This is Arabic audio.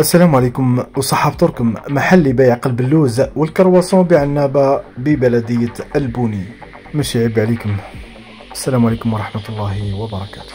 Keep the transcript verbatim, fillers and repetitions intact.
السلام عليكم، وصحابتكم محل بيع قلب اللوز والكرواسون بعنابة ببلدية البوني. ماشي عيب عليكم. السلام عليكم ورحمة الله وبركاته.